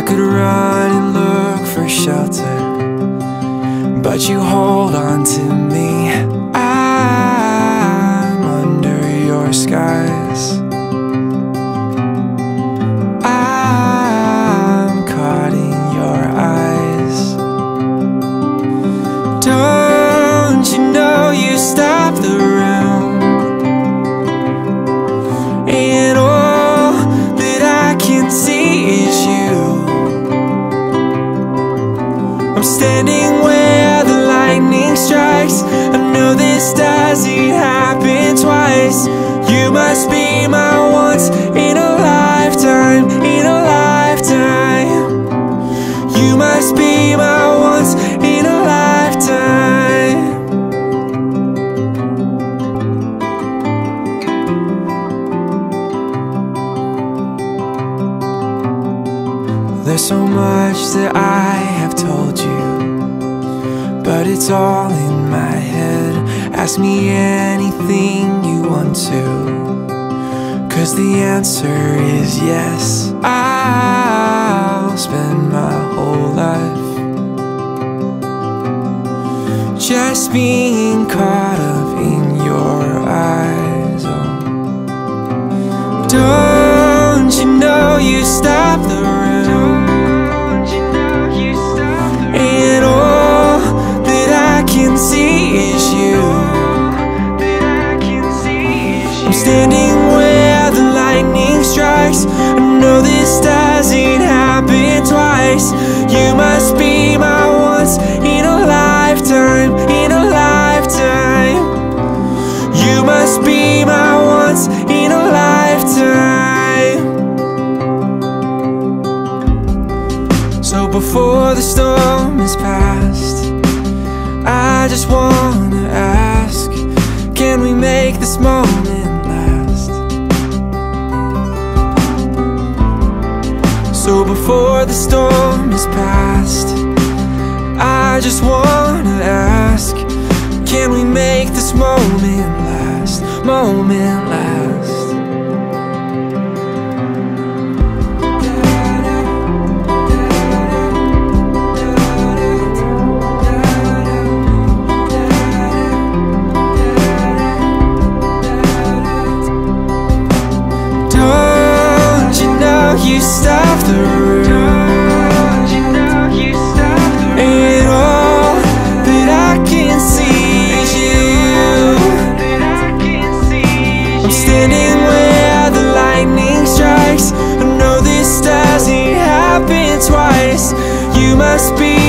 could run and look for shelter, but you hold on to me. I'm under your skies. I'm caught in your eyes. Don't you know you stop the room, and all that I can see is you. I'm standing where the lightning strikes. I know this doesn't happen twice. You must be my once in a lifetime, in a lifetime. You must be my once in a lifetime. There's so much that I have told you, but it's all in my head. Ask me anything you want to, 'cause the answer is yes. I'll spend my whole life just being caught up in your eyes. Oh, don't you know you stop the room, and all that I can see is you. I'm standing where the lightning strikes. I know this doesn't happen twice. You must be my once in a lifetime, in a lifetime. You must be my once in a lifetime. So before the storm is past, I just wanna ask, can we make this moment last? So before the storm is past, I just wanna ask, can we make this moment last? Moment last. You stop the room, and all that I can see is you. I'm standing where the lightning strikes. I know this doesn't happen twice. You must be